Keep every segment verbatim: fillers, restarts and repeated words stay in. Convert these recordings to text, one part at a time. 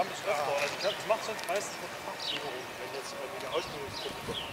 haben es öfter. Also ich mache es sonst meistens mit Fachführung, wenn jetzt bei der Ausbildungsgruppe kommt.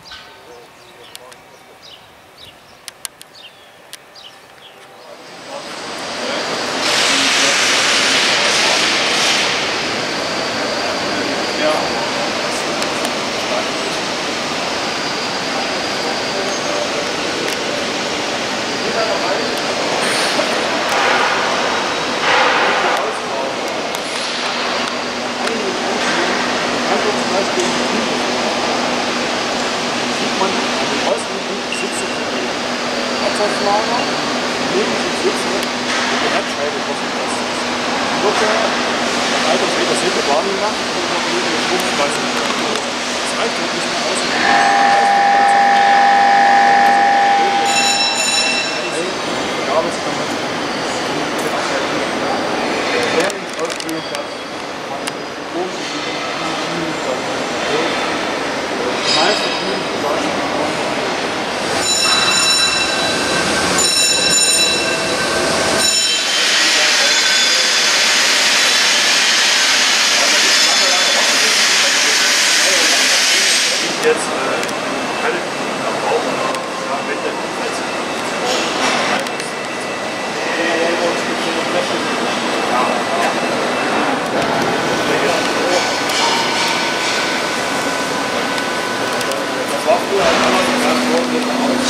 Absatzlager, neben sich sitzen und die Heckscheibe kosten das. Wird der Altersweg das hinter warm gemacht und dann wird der Stromspeisen. Das reicht halt nicht mehr aus. Die Arbeitskammer. Lehrlingsausbildungsplatz. Die meisten Schulen in Deutschland. Jetzt äh, alle brauchen, ja, wenn der als das war früher anders.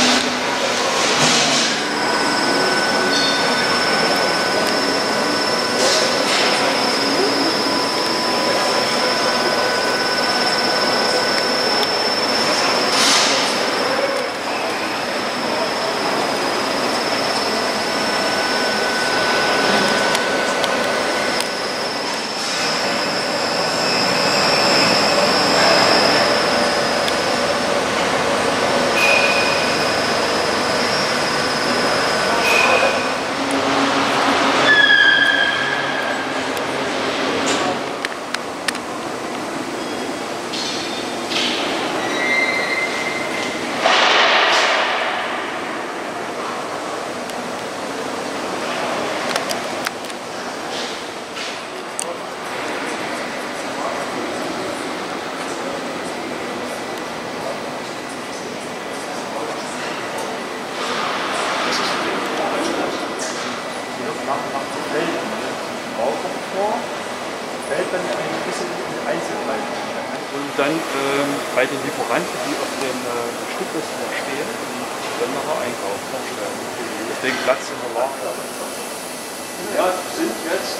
Und dann ähm, bei den Lieferanten, die auf den äh, Stücklisten stehen, dann nachher einkaufen. Deswegen Platz in der Lager. Ja, sind jetzt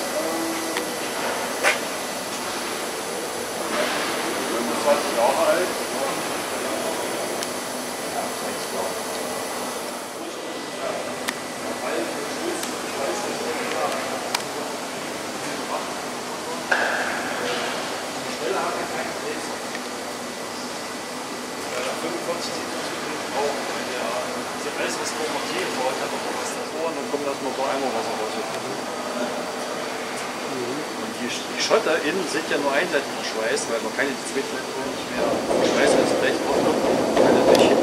fünfundzwanzig Jahre alt. Alles, was Formatier braucht, hat noch was davor und dann kommt das mal bei einmal Wasser raus. Und die, die Schotter innen sind ja nur einseitigen Schweiß, weil man kann ja die zwei Meter nicht mehr Schweiß als Blech draufkommt. Kann das nicht hin.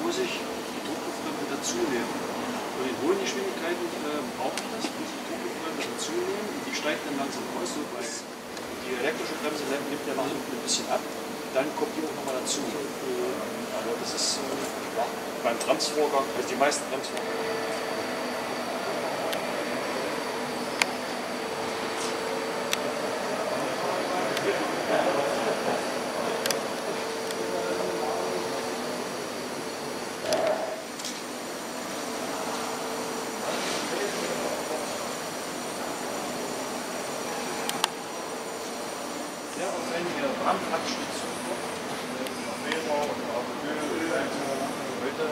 muss ich die Druckluftbremse dazu nehmen. Bei den hohen Geschwindigkeiten äh, brauche ich das, muss ich die Druckluftbremse dazu nehmen und die steigt dann langsam aus, so weil die elektrische Bremse nimmt ja nach hinten ein bisschen ab. Dann kommt die auch nochmal dazu. Aber das ist äh, ja, beim Bremsvorgang, also die meisten Bremsvorgänge. Sehr aufwendige Brandabschnitt. Februar und auch Öl, heute.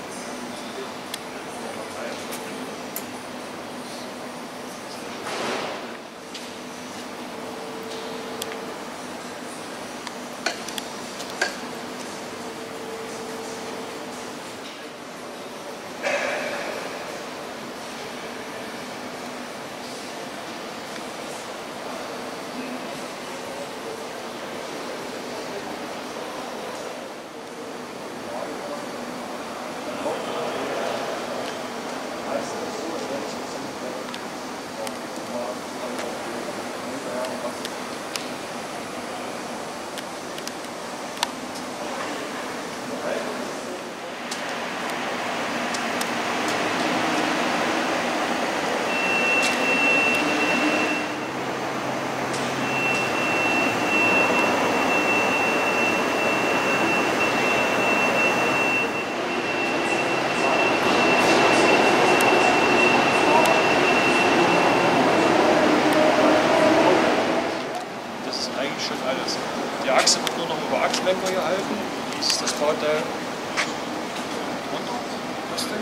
Die Achse wird nur noch über Achslenker gehalten. Dies ist das Bauteil. Was denn?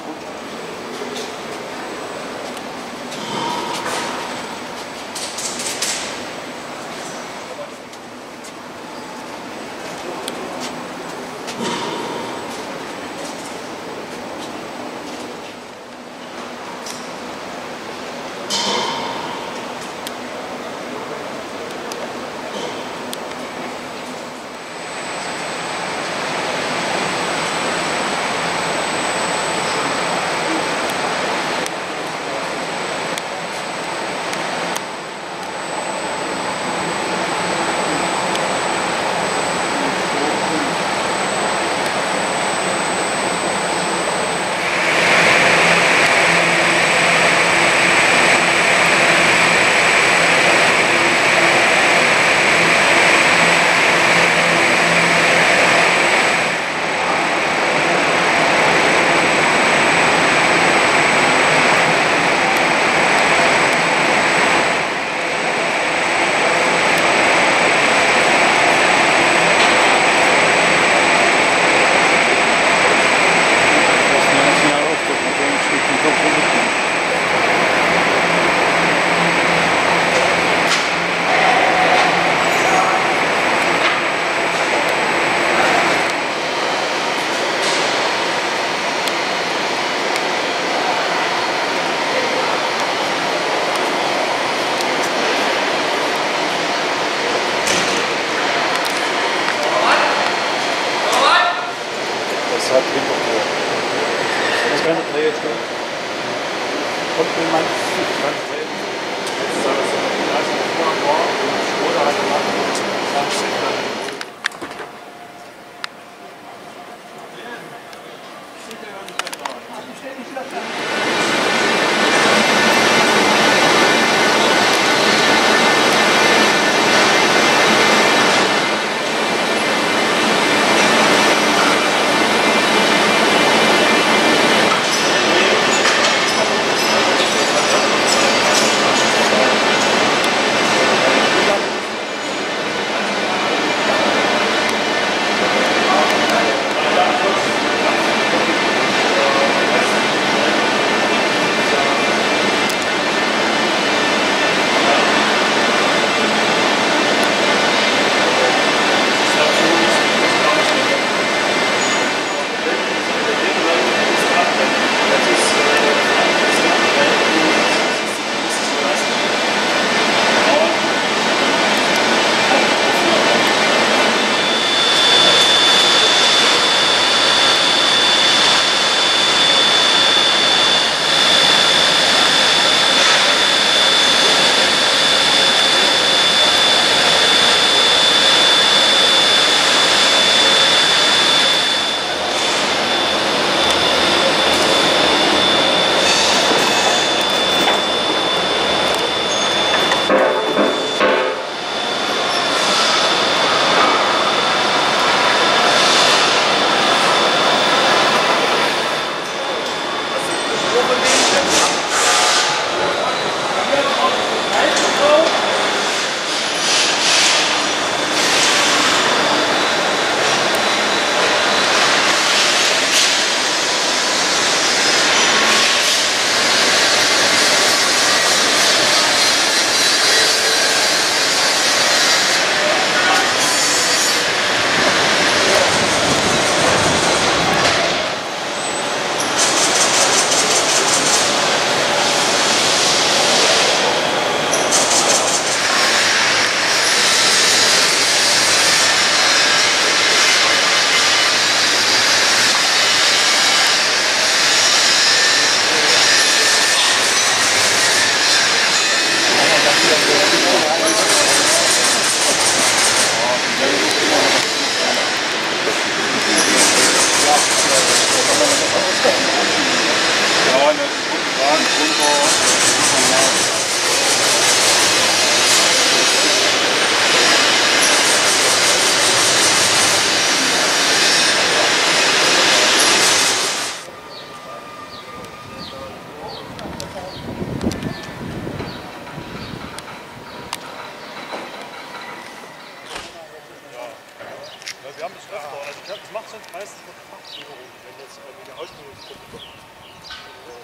Das hat Winterruhe. Das kann eine Drehe stehen. Kommt jemand? Kann drehen. Jetzt ist alles so ein Glas im Vorhang war und Skoda hat gemacht. Wagen runter. Wir haben das öfter, also das macht sonst meistens mit Fachführung, wenn jetzt bei mir eine Ausbildungsgruppe kommt.